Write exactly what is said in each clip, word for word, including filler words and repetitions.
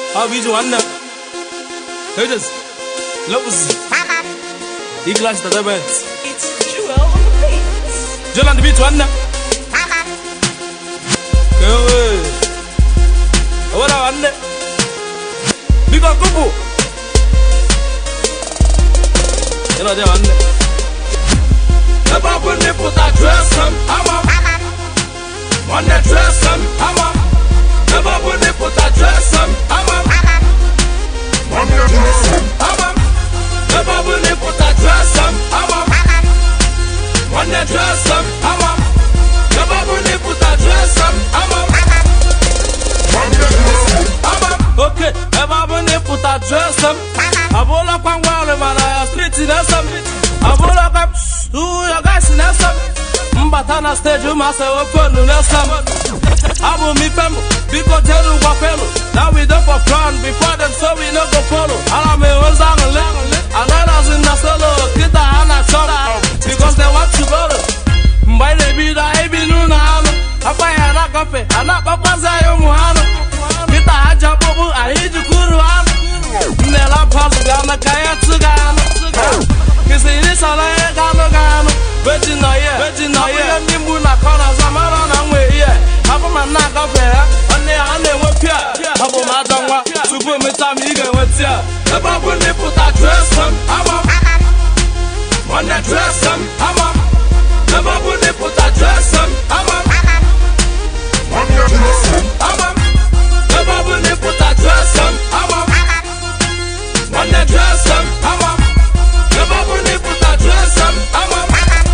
How we do one now? Who does? Lopez. He glanced at the bed. It's Joel on the beat. Joel on the beat one now. Go away. What I want? Big up couple. You know they want it. Never put me put a dress on. I'm up. One that dress on. I'm up. Never put me put a dress on. I'm up. One that dress on. I'm up. Never put me put a dress on. I'm up. One that dress on. I'm up. Never put me put a dress on. I'm up. One that dress on. I'm up. Okay, never put me put a dress on. I pull up and walk man, I street in the sun. I pull up and do your guys in the sun. But on a stage, you must have a fun in the sun. I will meet them because they do what fellow. Now we don't for fun before them, so we no go follow. I mean, what's on the level? I know that's in the solo. Get the hand at shoulder because they want to borrow. By the beat, I be no now. I buy a knock up, I knock up as I am. Get the hajab, I hate you. Nella Pass Gana Kaya Tsugano. Kiss it all I Gano Gano. Virgin Noya, Virgin Noya, Nimuna Kona Zamara and way. Have a man knock up here, and they are never pure. Have a madama, Super Metamiga, what's here? The Babu they put a dress on. I'm up. One that dress on. I'm up. The Babu they put a dress on. I'm up. One that dress on. I'm up. The Babu they put a dress on. I'm up. One that dress on, I'm up. The Babu they put a dress on, I'm up.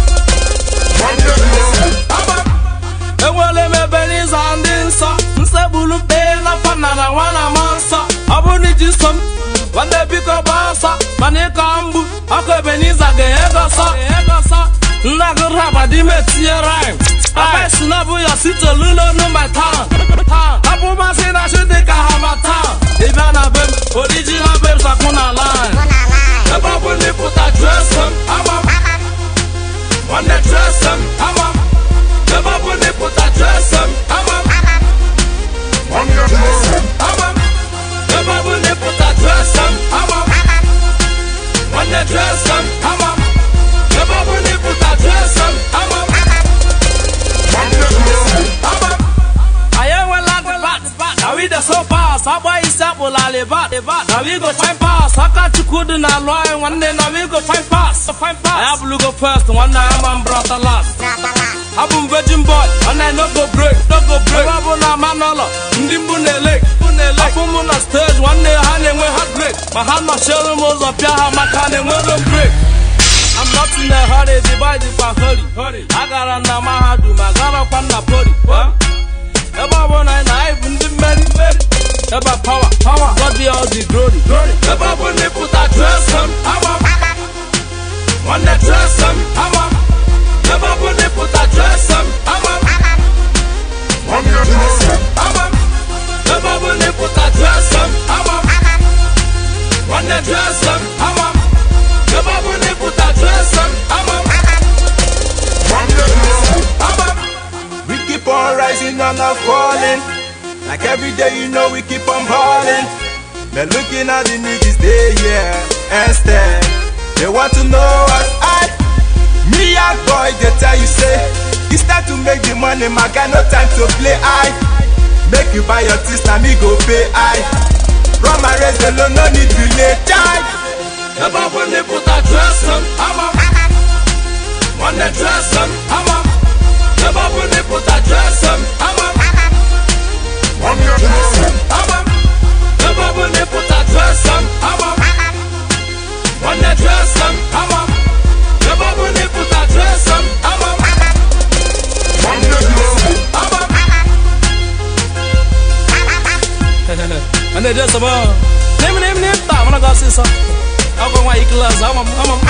One that dress on, I'm up. The world me bellies and dinsa. Nsebulu bela panana wana mansa. Abu ni jisum, one day pick up basa. Manika ambu, ako beniza ge egasa, egasa. Nagu raba di me tiye rhyme. Abai sunabu ya sito lulo no my town. Abu masina shudi kahamata. Ivana bem, original bem sakuna line. The Babu they put a dress on, I'm up. One that dress on, I'm up. The Babu they put a dress on, I'm up. One that dress on, I'm up. The Babu they put a dress on, I'm up. One that dress on, I'm up. The Babu they put a dress on, I'm up. One that dress on, I'm up. I am well at the back. Now we the so fast. How about you stop with all the back? Now we go find pass. I can't you couldn't allow one day. Now we go find pass. Find pass. I have to go first. One day I'm brought the last. I'm a virgin boy. And I no go break. No go break. I'm a manolo. Ndimbune leg. I'm on a stage. One day I will have break. My hand my shoulder was up here. My hand will break. I'm not in a hurry. Divide it for hurry. I got a nama. I got up on the body. About one and I even the men. About power, power, God be all the glory. About when they put a dress on, I'm up. One that dress on, I'm up. About when they put a dress on, I'm up. One that dress on, I'm up. About when they put a dress on, I'm up. One that dress on, I'm up. About when they put a dress on, I'm up. One that dress on, I'm up. We keep on rising and not falling. Like every day, you know we keep on balling. They're looking at the niggas, they yeah, and stare. They want to know us, I. Me and boy, they tell you say, it's time to make the money, my guy, no time to play, I. Make you buy your things, now me go pay, I. Run my race, no, no need to lay time. About when they put a dress on, I'm up. When they dress on, I'm up. About when they put a dress on, I'm up. One that dress on, I'm up. Never when they put a dress on, I'm up. One that dress on, I'm up. Never when they put a dress on, I'm up. One that dress on, I'm up. And they just about name name name. I'm gonna go see some. I'm gonna eat glass. I'm I'm